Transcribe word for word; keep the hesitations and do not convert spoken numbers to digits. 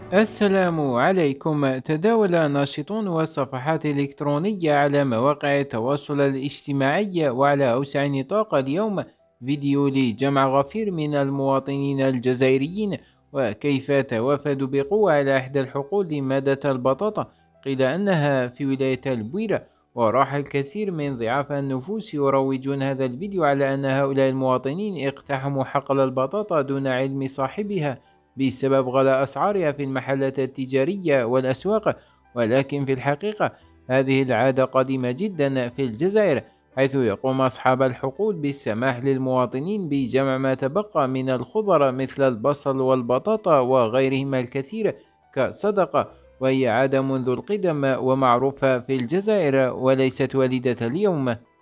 السلام عليكم. تداول ناشطون وصفحات إلكترونية على مواقع التواصل الاجتماعي وعلى أوسع نطاق اليوم فيديو لجمع غفير من المواطنين الجزائريين، وكيف توافدوا بقوة على إحدى الحقول لمادة البطاطا. قيل أنها في ولاية البويرة، وراح الكثير من ضعاف النفوس يروجون هذا الفيديو على أن هؤلاء المواطنين اقتحموا حقل البطاطا دون علم صاحبها بسبب غلاء أسعارها في المحلات التجارية والأسواق. ولكن في الحقيقة هذه العادة قديمة جدا في الجزائر، حيث يقوم أصحاب الحقول بالسماح للمواطنين بجمع ما تبقى من الخضر مثل البصل والبطاطا وغيرهما الكثير كصدقة، وهي عادة منذ القدم ومعروفة في الجزائر وليست وليدة اليوم.